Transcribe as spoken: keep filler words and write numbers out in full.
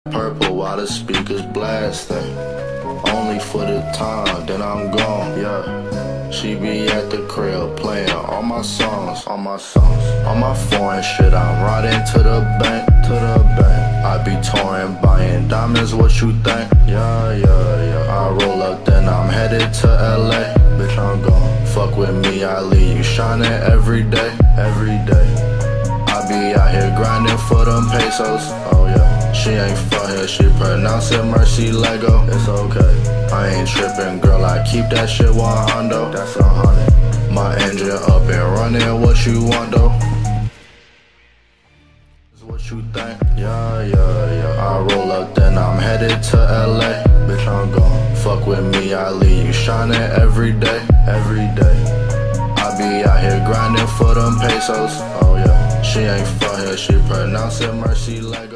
Purple while the speakers blasting. Only for the time, then I'm gone, yeah. She be at the crib playing all my songs, all my songs. All my foreign shit, I'm riding to the bank, to the bank. I be touring, buying diamonds, what you think? Yeah, yeah, yeah. I roll up, then I'm headed to L A. Bitch, I'm gone. Fuck with me, I leave you shining every day, every day. I be out here grinding for them pesos, oh yeah. She ain't from here, she pronounce it Mercy Lego. It's okay, I ain't tripping, girl, I keep that shit one hundo. That's a hundred. My engine up and running, what you want though? Is what you think? Yeah, yeah, yeah. I roll up, then I'm headed to L A. Bitch, I'm gone. Fuck with me, I leave you shining every day, every day. I be out here grinding for them pesos, oh yeah. She ain't from here, she pronounce it Mercy Lego.